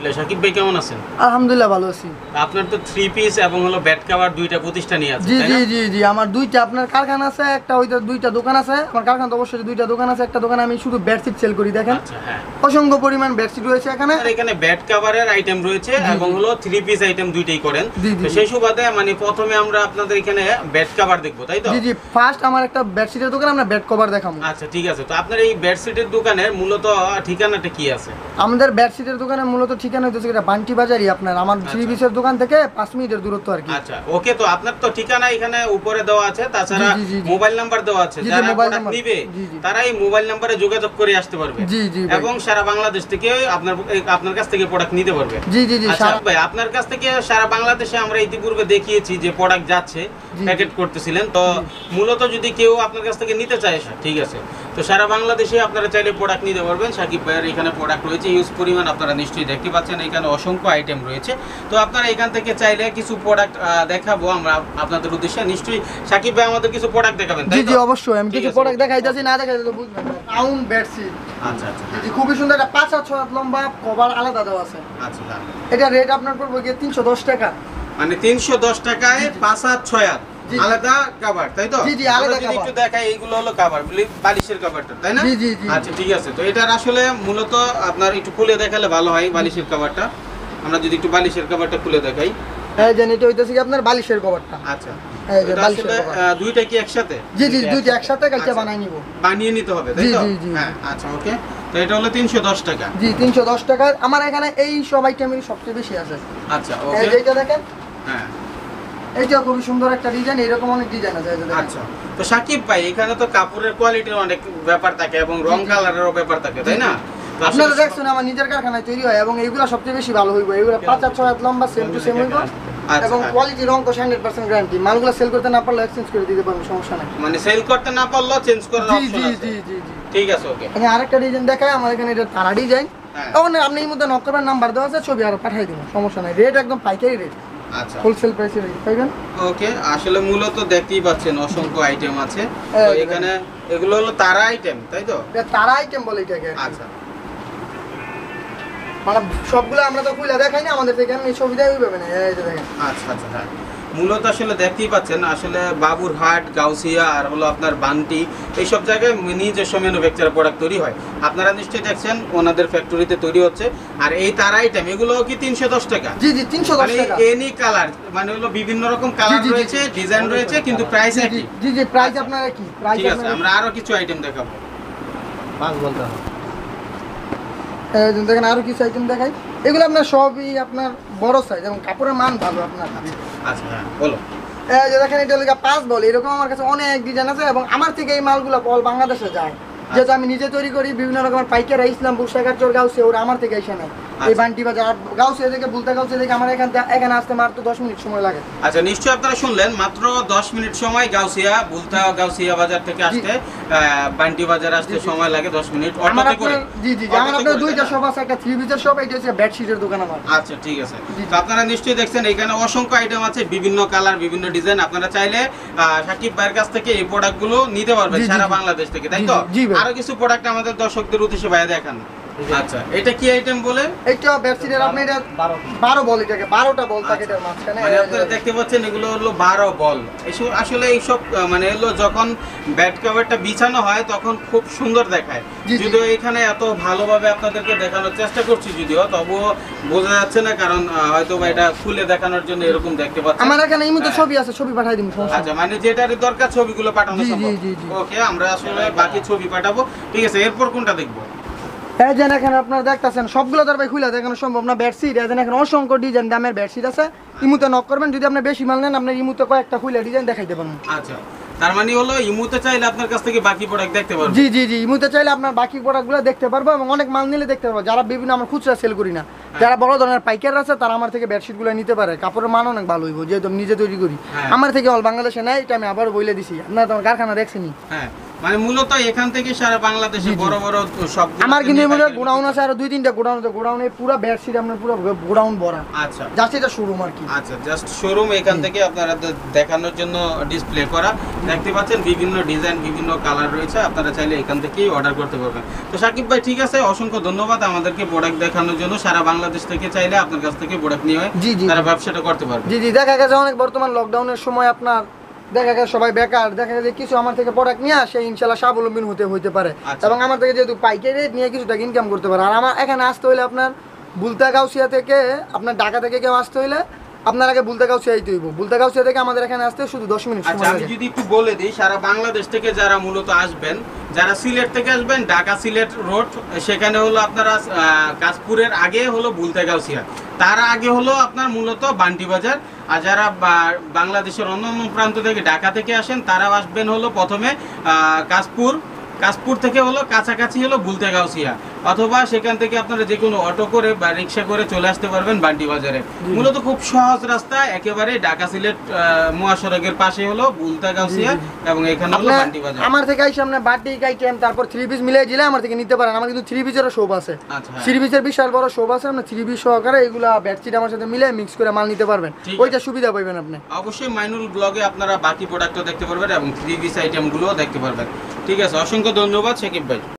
শাকিব ভাই কেমন আছেন? আলহামদুলিল্লাহ ভালো আছি। আপনার তো 3 পিস এবং হলো বেড কভার দুইটা প্রতিষ্ঠানই আছে, জি তাই জি না? জি জি আমার দুইটা আপনার কারখানা আছে, একটা ওইটা দুইটা দোকান আছে। আমার কারখানা তো অবশ্যই দুইটা দোকান আছে, একটা দোকানে আমি শুধু বেডশিট সেল করি। দেখেন আচ্ছা, হ্যাঁ। অসংখ্য পরিমাণ বেডশিট রয়েছে এখানে। আর এখানে বেড কভারের আইটেম রয়েছে এবং হলো 3 পিস আইটেম দুইটাই করেন। তো সেই সুবাদে মানে প্রথমে আমরা আপনাদের এখানে বেড কভার দেখব, তাই তো? জি জি ফার্স্ট আমার একটা বেডশিটের দোকান, আমরা বেড কভার দেখাবো। আচ্ছা, ঠিক আছে। তো আপনার এই বেডশিটের দোকানের মূলত ঠিকানাটা কি আছে? আমাদের বেডশিটের দোকানে মূলত ঠিকানা হচ্ছে এটা বান্টি বাজারই। আপনার আমার 3 পিসের দোকান থেকে 5 মিনিটের দূরত্ব আর কি। আচ্ছা, ওকে। তো আপনার তো ঠিকানা এখানে উপরে দেওয়া আছে, তাছাড়া মোবাইল নাম্বার দেওয়া আছে। যারা প্রোডাক্ট নিবে তারা এই মোবাইল নাম্বারে যোগাযোগ করে আসতে পারবে। জি জি এবং সারা বাংলাদেশ থেকে আপনার কাছ থেকে প্রোডাক্ট নিতে পারবে। জি জি জি আচ্ছা ভাই, আপনার কাছ থেকে সারা বাংলাদেশে আমরা ইতিপূর্বে দেখিয়েছি যে প্রোডাক্ট যাচ্ছে, প্যাকেট করতেছিলেন। তো মূলত যদি কেউ আপনার কাছ থেকে নিতে চায়, ঠিক আছে, তো সারা বাংলাদেশে আপনারা চাইলে প্রোডাক্ট নিতে পারবেন। শাকিব ভাইয়ের এখানে প্রোডাক্ট রয়েছে হিউজ পরিমাণ, আপনারা নিশ্চয়ই দেখতে পাচ্ছেন। এখানে অসংখ্য আইটেম রয়েছে। তো আপনারা এখান থেকে চাইলে কিছু প্রোডাক্ট দেখাবো আমরা আপনাদের উদ্দেশ্যে। নিশ্চয়ই শাকিব ভাই আমাদের কিছু প্রোডাক্ট দেখাবেন, তাই তো? জি জি অবশ্যই। আমি কিছু প্রোডাক্ট দেখাইতাছি, না দেখাইলে তো বুঝবেন না। Town bedsheet. আচ্ছা আচ্ছা, জি খুবই সুন্দর। এটা 5 আর 6 হাত লম্বা, কভার আলাদা দেওয়া আছে। আচ্ছা, এটা রেট আপনার পড়বে গিয়ে 310 টাকা। মানে 310 টাকায় 5 আর 6 হাত আলাদা কভার, তাই তো? জি জি আলাদা কভার। একটু দেখাই, এইগুলো হলো কভার, বালিশের কভারটা, তাই না? জি জি জি আচ্ছা, ঠিক আছে। তো এটার আসলে মূলত আপনার একটু খুলে দেখালে ভালো হয় বালিশের কভারটা। আমরা যদি একটু বালিশের কভারটা খুলে দেখাই। এই যে এটা হইতাছে কি আপনার বালিশের কভারটা। আচ্ছা, এই যে এটা বালিশের আসলে কভার। দুইটা কি একসাথে? জি জি দুইটা একসাথে কালকে বানাই নিব। বানিয়ে নিতে হবে, তাই জি তো? জি জি হ্যাঁ, আচ্ছা, ওকে। তো এটা হলো 310 টাকা। জি 310 টাকা। আমার এখানে এই সব আইটেমেরই সবচেয়ে বেশি আছে। আচ্ছা, এই ওকে। যে এটা দেখেন, হ্যাঁ, এইটা খুবই সুন্দর একটা ডিজাইন। এরকম অনেক ডিজাইন আছে, এই যে দেখেন। আচ্ছা। তো শাকিব ভাই, এখানে তো কাপড়ের কোয়ালিটির অনেক ব্যাপার থাকে এবং রং কালারেরও ব্যাপার থাকে, তাই না? তো আপনারা আসলে দেখছেন আমার নিজের কারখানায় তৈরি হয় এবং এইগুলা সবচেয়ে বেশি ভালো হইব। এগুলা 5 আর 6 হাত লম্বা, সেম টু সেম হইব এবং কোয়ালিটি রং তো 100% গ্যারান্টি। মালগুলো সেল করতে না পারলে এক্সচেঞ্জ করে দিতে পারবেন, সমস্যা নাই। মানে সেল করতে না পারলেও চেঞ্জ করার জি অপশন জি আছে। জি জি জি ঠিক আছে, ওকে। এখানে আরেকটা ডিজাইন দেখায় আমার এখানে। এটা তারা ডিজাইন। হ্যাঁ। তখন আপনি এই মধ্যে নক করবেন, নাম্বার দেওয়া আছে, ছবি আরো পাঠিয়ে দিবেন, সমস্যা নাই। রেট একদম পাইকারি রেট, আচ্ছা, হোলসেল প্রাইসে রেট পাইবেন। ওকে। আসলে মূলত দেখতেই পাচ্ছেন অসংখ্য আইটেম আছে। তো এখানে এগুলো হলো তারা আইটেম, তাই তো? এটা তারা আইটেম বলে এটাকে। আচ্ছা, মানে সবগুলো আমরা তো খুলে দেখাই না, আমাদের থেকে আমি ছবি দেখাই পাবেন। এই যে দেখেন। আচ্ছা আচ্ছা, হ্যাঁ। মূলত আসলে দেখতেই পাচ্ছেন, আসলে বাবুরহাট, গাউসিয়া আর হলো আপনার বান্টি, এইসব জায়গায় নিজস্ব ম্যানুফ্যাকচার প্রোডাক্ট তৈরি হয়। আপনারা নিশ্চয়ই দেখছেন ওনাদের ফ্যাক্টরিতে তৈরি হচ্ছে। আর এই তার আইটেম এগুলো কি 310 টাকা? জি জি 310 টাকা। এনি কালার, মানে হলো বিভিন্ন রকম কালার রয়েছে, ডিজাইন রয়েছে, কিন্তু প্রাইস একই। জি জি প্রাইস আপনার কি? প্রাইস ঠিক আছে, আপনার আমরা আরো কিছু আইটেম দেখাবো। 5 বলতে হবে। দেখেন আরো কিছু আইটেম দেখাই। এগুলো আপনার সবই আপনার বড় সাইজ এবং কাপড়ের মান ভালো আপনার। আচ্ছা, হ্যাঁ, বলো। এই যে দেখেন এটা হলো 5 বল। এরকম আমার কাছে অনেক ডিজাইন আছে এবং আমার থেকে এই মালগুলো বল বাংলাদেশে যায়। যেহেতু আমি নিজে তৈরি করি, বিভিন্ন রকমের পাইকাররা ইসলামপুর, শেখারচর, গাউসিয়া, ওরা আমার থেকে এসে নেয়। এই বান্টি বাজার গাউসিয়া থেকে, বুলতা গাউসিয়া থেকে আমার এখানে আসতে মাত্র 10 মিনিট সময় লাগে। আচ্ছা, নিশ্চয়ই আপনারা শুনলেন, মাত্র 10 মিনিট সময় গাউসিয়া, বুলতা গাউসিয়া বাজার থেকে আসতে, বান্টি বাজার আসতে সময় লাগে 10 মিনিট অটোতে করে। জি জি আমার আপনার দুইটা শপ আছে, একটা 3 পিসের শপ, এটা হচ্ছে বেডশিটের দোকান আমার। আচ্ছা, ঠিক আছে। তো আপনারা নিশ্চয়ই দেখছেন এখানে অসংখ্য আইটেম আছে, বিভিন্ন কালার, বিভিন্ন ডিজাইন। আপনারা চাইলে শাকিব ভাইয়ের কাছ থেকে এই প্রোডাক্টগুলো নিতে পারবেন সারা বাংলাদেশ থেকে, তাই তো? আরো কিছু প্রোডাক্ট আমাদের দর্শকদের উদ্দেশ্যে ভাইয়া দেখান। আচ্ছা, এটা কি আইটেম বলে? এটা বেডশিটের আপনি এটা 12 বল, এটাকে 12টা বল থাকে এটার মাঝখানে। মানে আপনারা দেখতে পাচ্ছেন এগুলো হলো 12 বল। আসলে এইসব মানে হলো যখন বেড কভারটা বিছানো হয় তখন খুব সুন্দর দেখায়। যদিও এখানে এত ভালোভাবে আপনাদেরকে দেখানোর চেষ্টা করছি, যদিও তবুও বোঝা যাচ্ছে না, কারণ হয়তো এটা খুলে দেখানোর জন্য এরকম দেখতে পাচ্ছেন। আমার এখানে এই মধ্যে ছবি আছে, ছবি পাঠিয়ে দিন। আচ্ছা, মানে যেটারই দরকার ছবিগুলো পাঠানো সম্ভব। ওকে, আমরা আসলে বাকি ছবি পাঠাবো। ঠিক আছে, এরপর কোনটা দেখবো? এই যে এখানে আপনারা দেখতেছেন সবগুলো দরবার খুলে দেখানো সম্ভব না বেডশিট। এই যে এখানে অসংখ্য ডিজাইন দামের বেডশিট আছে। ইমুতে নক করবেন, যদি আপনি বেশি মাল নেন আপনার ইমুতে কয়েকটা খুলে ডিজাইন দেখাইতে পারবেন। আচ্ছা, তার মানে হলো ইমুতে চাইলে আপনার কাছ থেকে বাকি প্রোডাক্ট দেখতে পারবেন। জি জি জি ইমুতে চাইলে আপনার বাকি প্রোডাক্টগুলো দেখতে পারবো এবং অনেক মাল নিলে দেখতে পারবো। যারা বিভিন্ন আমার খুচরা সেল করি না, যারা বড় ধরনের পাইকার আছে, তারা আমার থেকে বেডশিটগুলো নিতে পারে। কাপড়ের মান অনেক ভালো হইব, যেহেতু আমি নিজে তৈরি করি। আমার থেকে অল বাংলাদেশে নেয়, এটা আমি আবার বলে দিছি। আপনারা তো আমার কারখানা দেখছেনই। হ্যাঁ, মানে মূলত এখান থেকে সারা বাংলাদেশে জি, জি। বড় বড় সব আমার কিন্তু এমনি গোডাউন আছে আরো 2-3টা গোডাউন আছে, গোডাউনে পুরো বেডশিট আপনার পুরো গোডাউন ভরা। আচ্ছা জাস্ট এটা শোরুম আর কি। আচ্ছা, জাস্ট শোরুম এখান থেকে আপনারা দেখানোর জন্য ডিসপ্লে করা। দেখতে পাচ্ছেন বিভিন্ন ডিজাইন, বিভিন্ন কালার রয়েছে, আপনারা চাইলে এখান থেকেই অর্ডার করতে পারবেন। তো সাকিব ভাই ঠিক আছে, অসংখ্য ধন্যবাদ আমাদেরকে প্রোডাক্ট দেখানোর জন্য। সারা বাংলাদেশ থেকে চাইলে আপনার কাছ থেকে প্রোডাক্ট নিয়ে জি, জি। তারা ব্যবসাটা করতে পারবে। জি জি, দেখা গেছে অনেক বর্তমান লকডাউনের সময় আপনার দেখা গেছে সবাই বেকার, দেখা গেছে কিছু আমার থেকে প্রোডাক্ট নিয়ে আসে ইনশাল্লাহ স্বাবলম্বী হতে পারে। আচ্ছা। এবং আমার থেকে যেহেতু পাইকারি রেট নিয়ে কিছু টাকা ইনকাম করতে পারে। আর আমার এখানে আসতে হলে আপনার বুলতাগাউসিয়া থেকে, আপনার ঢাকা থেকে কেউ আসতে হলে আপনার আগে বুলতাগাউসিয়া আইতে হইব। বুলতাগাউসিয়া থেকে আমাদের এখানে আসতে শুধু 10 মিনিট আচ্ছা, সময় আমি লাগে। যদি একটু বলে দিই, সারা বাংলাদেশ থেকে যারা মূলত আসবেন, যারা সিলেট থেকে আসবেন, ঢাকা সিলেট রোড, সেখানে হলো আপনারা কাশপুরের আগে হলো বুলতাগাউসিয়া, তার আগে হলো আপনার মূলত বান্টি বাজার। আর যারা বাংলাদেশের অন্যান্য প্রান্ত থেকে ঢাকা থেকে আসেন, তারাও আসবেন হলো প্রথমে কাশপুর থেকে হলো কাছাকাছি হলো বুলতাগাউসিয়া, অথবা সেখান থেকে আপনারা যে কোনো অটো করে বা রিক্সা করে চলে আসতে পারবেন বান্টি বাজারে। মূলত খুব সহজ রাস্তা, একেবারে ঢাকা সিলেট মহাসড়কের পাশে হলো বুলতাগাউসিয়া এবং এখানে হলো বান্টি বাজার। আমার থেকে আইসা আপনি বাটিক আইটেম তারপর 3 পিস মিলাই দিলে আমার থেকে নিতে পারেন। আমার কিন্তু 3 পিসেরও শপ আছে। আচ্ছা, 3 পিসের বিশাল বড় শপ আছে, আপনি 3 পিস সহকারে এগুলা বেডশিট আমার সাথে মিলে মিক্স করে মাল নিতে পারবেন। ঠিক ওইটা সুবিধা পাইবেন আপনি। অবশ্যই মাইনুল ব্লগে আপনারা বাকি প্রোডাক্টও দেখতে পারবেন এবং 3 পিস আইটেমগুলোও দেখতে পারবেন। ঠিক আছে, অসংখ্য ধন্যবাদ সাকিব ভাই।